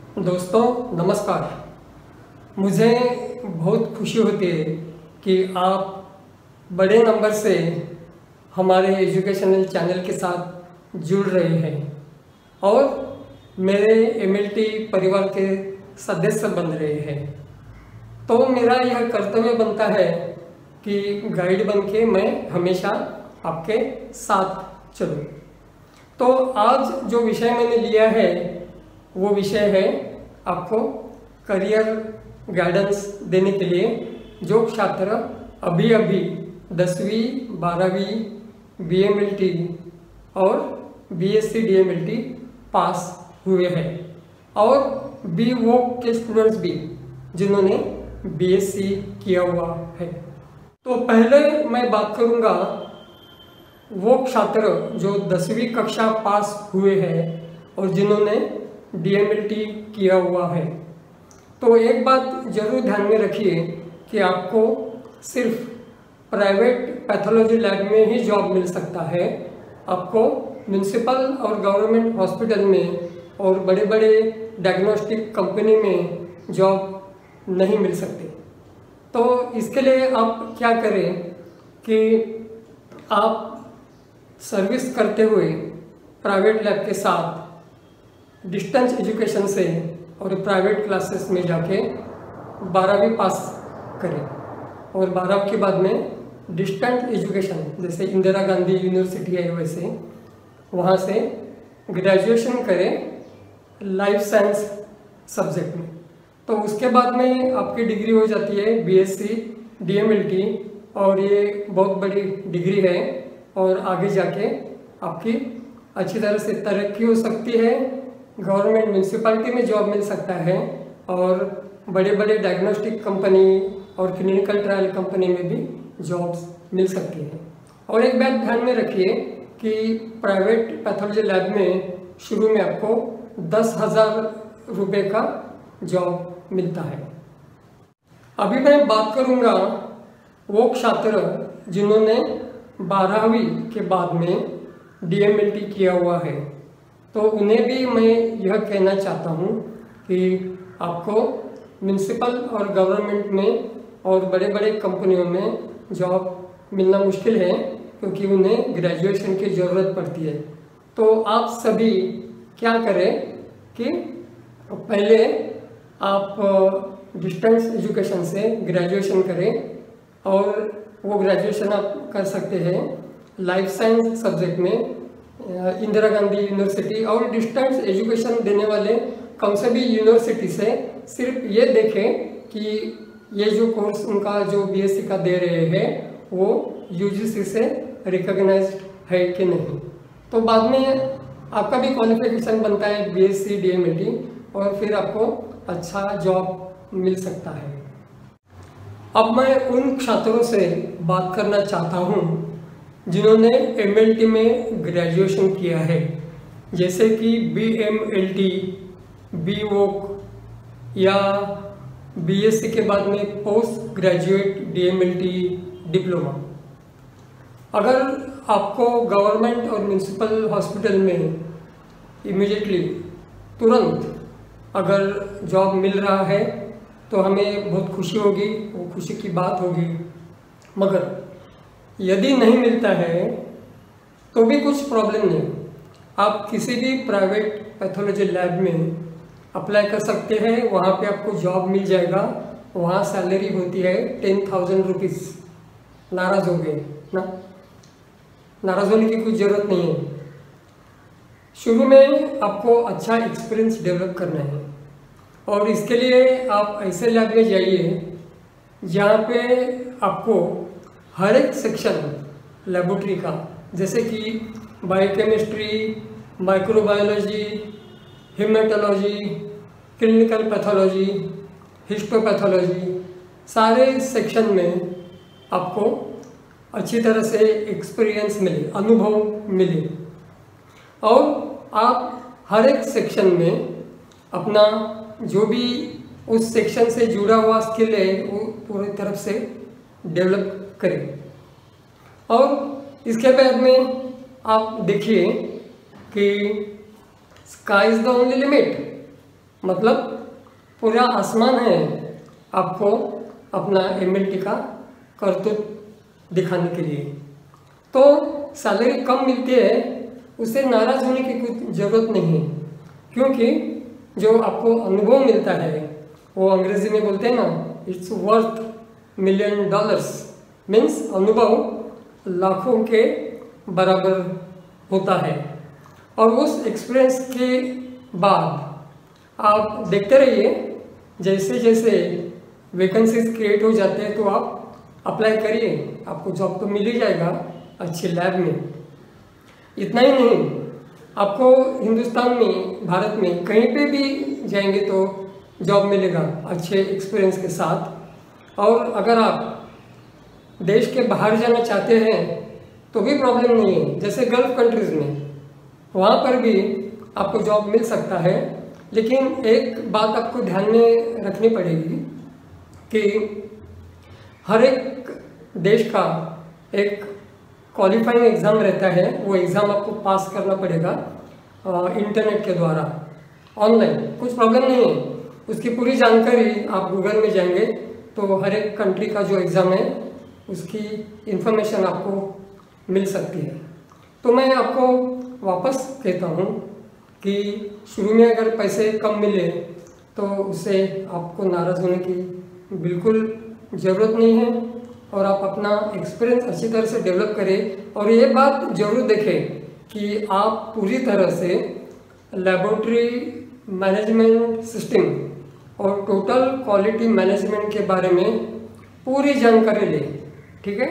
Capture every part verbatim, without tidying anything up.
दोस्तों नमस्कार। मुझे बहुत खुशी होती है कि आप बड़े नंबर से हमारे एजुकेशनल चैनल के साथ जुड़ रहे हैं और मेरे एमएलटी परिवार के सदस्य बन रहे हैं। तो मेरा यह कर्तव्य बनता है कि गाइड बन के मैं हमेशा आपके साथ चलूं। तो आज जो विषय मैंने लिया है वो विषय है आपको करियर गाइडेंस देने के लिए जो छात्र अभी अभी दसवीं बारहवीं बी एम एल टी और B S C D M L T पास हुए हैं और बी वोक के स्टूडेंट्स भी जिन्होंने बी एस सी किया हुआ है। तो पहले मैं बात करूंगा वो छात्र जो दसवीं कक्षा पास हुए हैं और जिन्होंने डी एम एल टी किया हुआ है। तो एक बात जरूर ध्यान में रखिए कि आपको सिर्फ प्राइवेट पैथोलॉजी लैब में ही जॉब मिल सकता है। आपको म्यूनसिपल और गवर्नमेंट हॉस्पिटल में और बड़े बड़े डायग्नोस्टिक कंपनी में जॉब नहीं मिल सकती। तो इसके लिए आप क्या करें कि आप सर्विस करते हुए प्राइवेट लैब के साथ डिस्टेंस एजुकेशन से और प्राइवेट क्लासेस में जाके बारहवीं पास करें और बारहवीं के बाद में डिस्टेंस एजुकेशन जैसे इंदिरा गांधी यूनिवर्सिटी है वैसे वहाँ से ग्रेजुएशन करें लाइफ साइंस सब्जेक्ट में। तो उसके बाद में आपकी डिग्री हो जाती है B S C D M L T और ये बहुत बड़ी डिग्री है और आगे जाके आपकी अच्छी तरह से तरक्की हो सकती है। गवर्नमेंट म्यूनसिपैलिटी में जॉब मिल सकता है और बड़े बड़े डायग्नोस्टिक कंपनी और क्लिनिकल ट्रायल कंपनी में भी जॉब्स मिल सकती है। और एक बात ध्यान में रखिए कि प्राइवेट पैथोलॉजी लैब में शुरू में आपको दस हजार रुपये का जॉब मिलता है। अभी मैं बात करूँगा वो छात्र जिन्होंने बारहवीं के बाद में डी एम एल टी किया हुआ है। तो उन्हें भी मैं यह कहना चाहता हूँ कि आपको म्यूनसिपल और गवर्नमेंट में और बड़े बड़े कंपनियों में जॉब मिलना मुश्किल है क्योंकि उन्हें ग्रेजुएशन की ज़रूरत पड़ती है। तो आप सभी क्या करें कि पहले आप डिस्टेंस एजुकेशन से ग्रेजुएशन करें और वो ग्रेजुएशन आप कर सकते हैं लाइफ साइंस सब्जेक्ट में इंदिरा गांधी यूनिवर्सिटी और डिस्टेंस एजुकेशन देने वाले कौन से भी यूनिवर्सिटी से सिर्फ ये देखें कि ये जो कोर्स उनका जो बी एस सी का दे रहे हैं वो यू जी सी से रिकॉग्नाइज्ड है कि नहीं। तो बाद में आपका भी क्वालिफिकेशन बनता है B S C D M L T और फिर आपको अच्छा जॉब मिल सकता है। अब मैं उन छात्रों से बात करना चाहता हूँ जिन्होंने एम एल टी में ग्रेजुएशन किया है, जैसे कि B M L T, B voc या बी एस सी के बाद में post graduate D M L T diploma. अगर आपको गवर्नमेंट और म्यूनसिपल हॉस्पिटल में इमीडिएटली तुरंत अगर जॉब मिल रहा है तो हमें बहुत खुशी होगी, वो खुशी की बात होगी। मगर यदि नहीं मिलता है तो भी कुछ प्रॉब्लम नहीं, आप किसी भी प्राइवेट पैथोलॉजी लैब में अप्लाई कर सकते हैं। वहाँ पे आपको जॉब मिल जाएगा। वहाँ सैलरी होती है टेन थाउजेंड रुपीज़। नाराज़ हो गए ना, नाराज़ होने की कुछ ज़रूरत नहीं है। शुरू में आपको अच्छा एक्सपीरियंस डेवलप करना है और इसके लिए आप ऐसे लैब में जाइए जहाँ पे आपको हर एक सेक्शन लेबोरेटरी का जैसे कि biochemistry, microbiology, haematology, clinical pathology, histopathology, सारे सेक्शन में आपको अच्छी तरह से एक्सपीरियंस मिले, अनुभव मिले और आप हर एक सेक्शन में अपना जो भी उस सेक्शन से जुड़ा हुआ स्किल है वो पूरी तरफ से डेवलप करें। और इसके बाद में आप देखिए कि sky is the only limit. मतलब पूरा आसमान है आपको अपना एम एल टी का करतूत दिखाने के लिए। तो सैलरी कम मिलती है उससे नाराज़ होने की कुछ ज़रूरत नहीं है, क्योंकि जो आपको अनुभव मिलता है वो अंग्रेजी में बोलते हैं ना, it's worth million dollars, means अनुभव लाखों के बराबर होता है। और उस एक्सपीरियंस के बाद आप देखते रहिए, जैसे जैसे वैकेंसीज क्रिएट हो जाते हैं तो आप अप्लाई करिए, आपको जॉब तो मिल ही जाएगा अच्छे लैब में। इतना ही नहीं, आपको हिंदुस्तान में, भारत में कहीं पे भी जाएंगे तो जॉब मिलेगा अच्छे एक्सपीरियंस के साथ। और अगर आप देश के बाहर जाना चाहते हैं तो भी प्रॉब्लम नहीं है, जैसे गल्फ कंट्रीज़ में, वहाँ पर भी आपको जॉब मिल सकता है। लेकिन एक बात आपको ध्यान में रखनी पड़ेगी कि हर एक देश का एक क्वालिफाइंग एग्ज़ाम रहता है, वो एग्ज़ाम आपको पास करना पड़ेगा इंटरनेट के द्वारा, ऑनलाइन, कुछ प्रॉब्लम नहीं है। उसकी पूरी जानकारी आप गूगल में जाएंगे तो हर एक कंट्री का जो एग्ज़ाम है उसकी इंफॉर्मेशन आपको मिल सकती है। तो मैं आपको वापस कहता हूँ कि शुरू में अगर पैसे कम मिले तो उससे आपको नाराज़ होने की बिल्कुल ज़रूरत नहीं है, और आप अपना एक्सपीरियंस अच्छी तरह से डेवलप करें। और ये बात ज़रूर देखें कि आप पूरी तरह से लेबोरेटरी मैनेजमेंट सिस्टम और टोटल क्वालिटी मैनेजमेंट के बारे में पूरी जानकारी लें, ठीक है।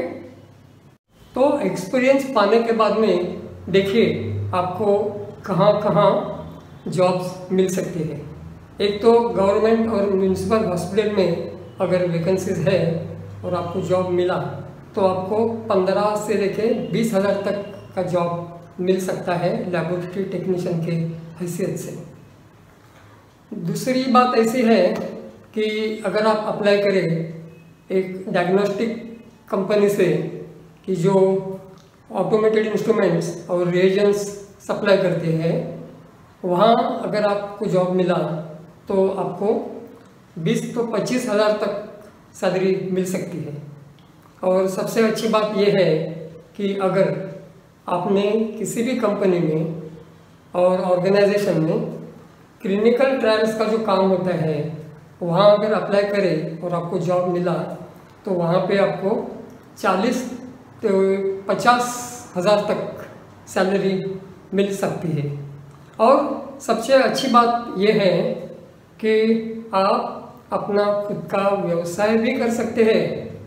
तो एक्सपीरियंस पाने के बाद में देखिए आपको कहाँ कहाँ जॉब्स मिल सकती है। एक तो गवर्नमेंट और म्यूनिसिपल हॉस्पिटल में अगर वैकेंसीज है और आपको जॉब मिला तो आपको पंद्रह से लेके बीस हज़ार तक का जॉब मिल सकता है लेबोरेटरी टेक्नीशियन के हैसियत से। दूसरी बात ऐसी है कि अगर आप अप्लाई करें एक डायग्नोस्टिक कंपनी से कि जो ऑटोमेटेड इंस्ट्रूमेंट्स और रिएजेंट्स सप्लाई करते हैं, वहाँ अगर आपको जॉब मिला तो आपको बीस तो पच्चीस हज़ार तक सैलरी मिल सकती है। और सबसे अच्छी बात यह है कि अगर आपने किसी भी कंपनी में और ऑर्गेनाइजेशन में क्लिनिकल ट्रायल्स का जो काम होता है वहाँ अगर अप्लाई करें और आपको जॉब मिला तो वहाँ पे आपको चालीस तो पचास हज़ार तक सैलरी मिल सकती है। और सबसे अच्छी बात यह है कि आप अपना खुद का व्यवसाय भी कर सकते हैं।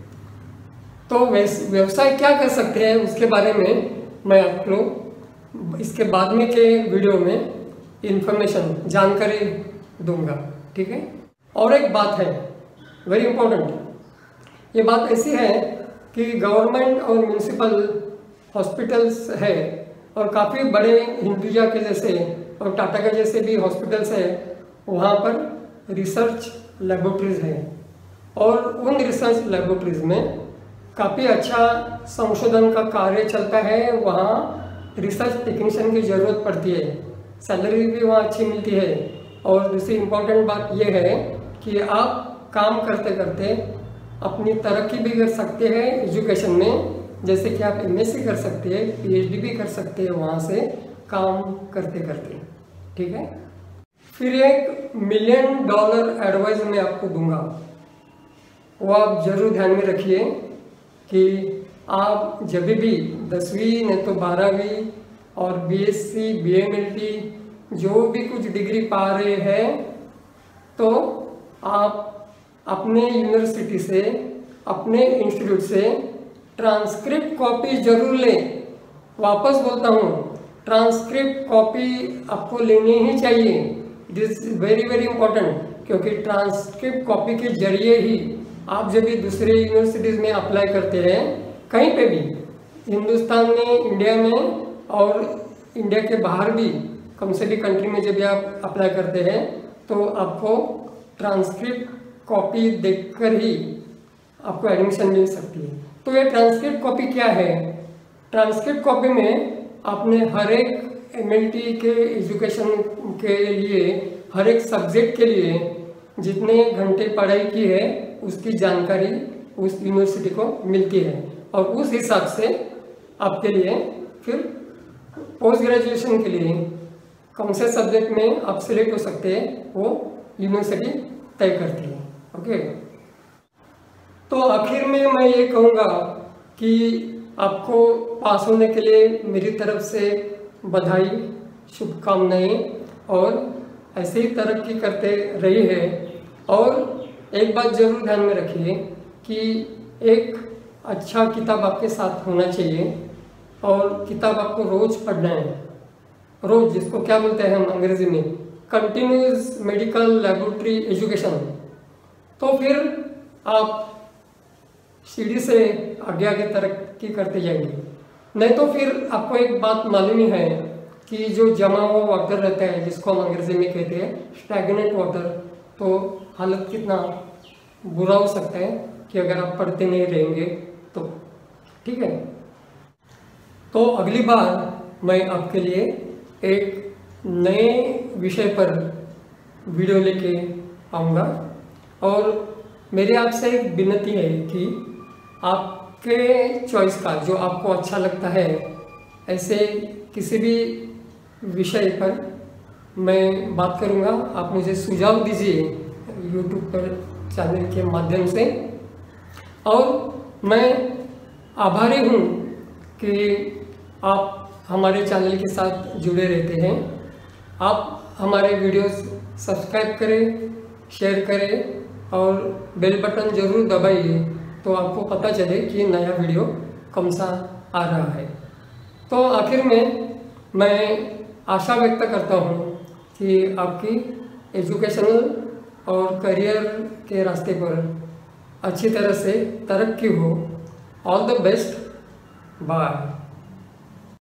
तो व्यवसाय क्या कर सकते हैं उसके बारे में मैं आपको इसके बाद में के वीडियो में इंफॉर्मेशन जानकारी दूंगा, ठीक है। और एक बात है वेरी इम्पोर्टेंट, ये बात ऐसी है कि गवर्नमेंट और म्यूनिसिपल हॉस्पिटल्स है और काफ़ी बड़े हिंदुजा के जैसे और टाटा के जैसे भी हॉस्पिटल्स है, वहाँ पर रिसर्च लेबोरेटरीज है और उन रिसर्च लेबोरेटरीज में काफ़ी अच्छा संशोधन का कार्य चलता है। वहाँ रिसर्च टेक्नीशियन की ज़रूरत पड़ती है, सैलरी भी वहाँ अच्छी मिलती है। और दूसरी इम्पोर्टेंट बात यह है कि आप काम करते करते अपनी तरक्की भी कर सकते हैं एजुकेशन में, जैसे कि आप एम एस सी कर सकते हैं, पी एच डी भी कर सकते हैं वहाँ से काम करते करते, ठीक है। फिर एक मिलियन डॉलर एडवाइस मैं आपको दूंगा, वो आप जरूर ध्यान में रखिए कि आप जब भी दसवीं नहीं तो बारहवीं और B S C B M L T जो भी कुछ डिग्री पा रहे हैं तो आप अपने यूनिवर्सिटी से, अपने इंस्टीट्यूट से ट्रांसक्रिप्ट कॉपी जरूर लें। वापस बोलता हूँ, ट्रांसक्रिप्ट कॉपी आपको लेनी ही चाहिए। It is very very important, क्योंकि ट्रांसक्रिप्ट कॉपी के जरिए ही आप जब भी दूसरे यूनिवर्सिटीज़ में अप्लाई करते हैं, कहीं पे भी हिंदुस्तान में, इंडिया में और इंडिया के बाहर भी कम से भी कंट्री में जब भी आप अप्लाई करते हैं तो आपको ट्रांसक्रिप्ट कॉपी देखकर ही आपको एडमिशन मिल सकती है। तो ये ट्रांसक्रिप्ट कॉपी क्या है? ट्रांसक्रिप्ट कॉपी में आपने हर एक एम एल टी के एजुकेशन के लिए हर एक सब्जेक्ट के लिए जितने घंटे पढ़ाई की है उसकी जानकारी उस यूनिवर्सिटी को मिलती है और उस हिसाब से आपके लिए फिर पोस्ट ग्रेजुएशन के लिए कौन से सब्जेक्ट में आप सिलेक्ट हो सकते हैं वो यूनिवर्सिटी तय करती है। ओके, तो आखिर में मैं ये कहूँगा कि आपको पास होने के लिए मेरी तरफ से बधाई, शुभकामनाएं और ऐसे ही तरक्की करते रहिए। और एक बात जरूर ध्यान में रखिए कि एक अच्छा किताब आपके साथ होना चाहिए और किताब आपको रोज पढ़ना है। रोज, जिसको क्या बोलते हैं हम अंग्रेजी में, कंटिन्यूस मेडिकल लेबोरेटरी एजुकेशन। तो फिर आप सीढ़ी से आगे आगे तरक्की करते जाएंगे। नहीं तो फिर आपको एक बात मालूम ही है कि जो जमा हुआ वाटर रहता है, जिसको हम अंग्रेजी में कहते हैं स्टैग्नेंट वाटर, तो हालत कितना बुरा हो सकता है कि अगर आप पढ़ते नहीं रहेंगे तो। ठीक है, तो अगली बार मैं आपके लिए एक नए विषय पर वीडियो लेके आऊँगा और मेरी आपसे एक विनती है कि आपके चॉइस का जो आपको अच्छा लगता है ऐसे किसी भी विषय पर मैं बात करूँगा। आप मुझे सुझाव दीजिए यूट्यूब पर चैनल के माध्यम से। और मैं आभारी हूँ कि आप हमारे चैनल के साथ जुड़े रहते हैं। आप हमारे वीडियोस सब्सक्राइब करें, शेयर करें और बेल बटन ज़रूर दबाइए तो आपको पता चले कि नया वीडियो कौन सा आ रहा है। तो आखिर में मैं आशा व्यक्त करता हूँ कि आपकी एजुकेशनल और करियर के रास्ते पर अच्छी तरह से तरक्की हो। All the best, bye.